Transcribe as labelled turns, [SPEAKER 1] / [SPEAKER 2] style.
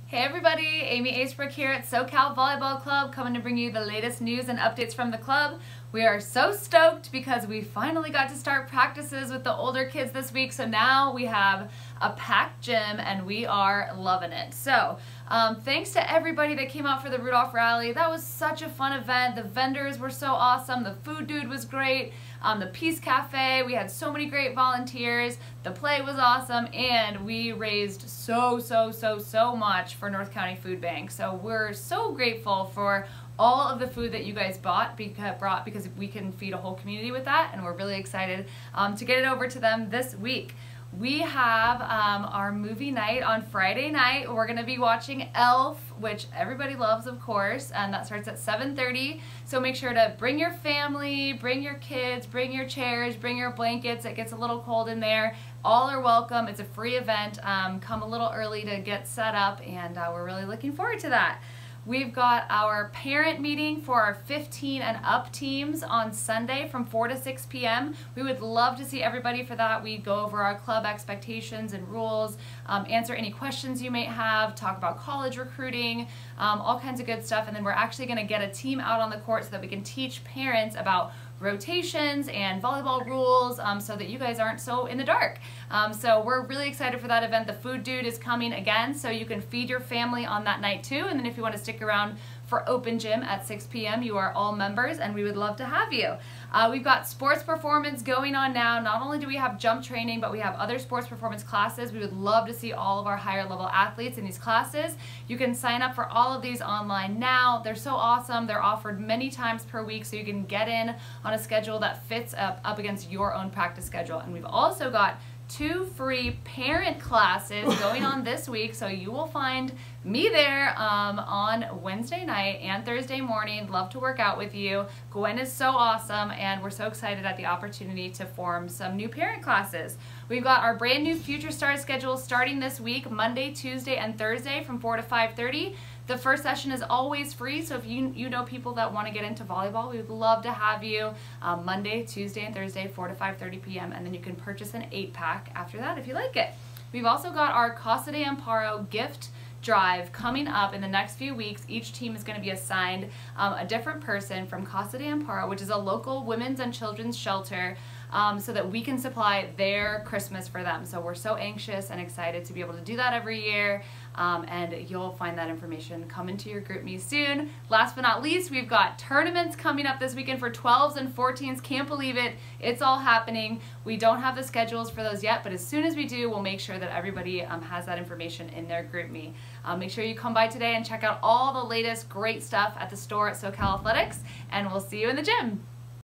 [SPEAKER 1] Hey everybody, Amy Asebrook here at SoCal Volleyball Club, coming to bring you the latest news and updates from the club. We are so stoked because we finally got to start practices with the older kids this week, so now we have a packed gym and we are loving it. So thanks to everybody that came out for the Rudolph Rally. That was such a fun event. The vendors were so awesome. The food dude was great. The Peace Cafe, we had so many great volunteers. The play was awesome, and we raised so much for North County Food Bank. So we're so grateful for all of the food that you guys brought because we can feed a whole community with that, and we're really excited to get it over to them this week. We have our movie night on Friday night. We're going to be watching Elf, which everybody loves, of course, and that starts at 7:30. So make sure to bring your family, bring your kids, bring your chairs, bring your blankets. It gets a little cold in there. All are welcome. It's a free event. Come a little early to get set up, and we're really looking forward to that. We've got our parent meeting for our 15 and up teams on Sunday from 4 to 6 p.m. We would love to see everybody for that. We go over our club expectations and rules, answer any questions you may have, talk about college recruiting, all kinds of good stuff. And then we're actually going to get a team out on the court so that we can teach parents about rotations and volleyball rules so that you guys aren't so in the dark. So we're really excited for that event. The food dude is coming again, so you can feed your family on that night too. And then if you want to stick around for open gym at 6 p.m., you are all members, and we would love to have you. We've got sports performance going on now. Not only do we have jump training, but we have other sports performance classes. We would love to see all of our higher level athletes in these classes. You can sign up for all of these online now. They're so awesome. They're offered many times per week, so you can get in on a schedule that fits up against your own practice schedule. And we've also got 2 free parent classes going on this week, so you will find me there on Wednesday night and Thursday morning. Love to work out with you. Gwen is so awesome, and we're so excited at the opportunity to form some new parent classes. We've got our brand new Future Stars schedule starting this week, Monday, Tuesday, and Thursday from 4 to 5:30. The first session is always free, so if you know people that want to get into volleyball, we would love to have you Monday, Tuesday, and Thursday, 4 to 5:30 p.m., and then you can purchase an 8-pack after that if you like it. We've also got our Casa de Amparo gift drive coming up in the next few weeks. Each team is going to be assigned a different person from Casa de Amparo, which is a local women's and children's shelter, so that we can supply their Christmas for them. So we're so anxious and excited to be able to do that every year, and you'll find that information coming to your group me soon. Last but not least, we've got tournaments coming up this weekend for 12s and 14s. Can't believe it. It's all happening. We don't have the schedules for those yet, but as soon as we do, we'll make sure that everybody has that information in their group me. Make sure you come by today and check out all the latest great stuff at the store at SoCal Athletics, and we'll see you in the gym.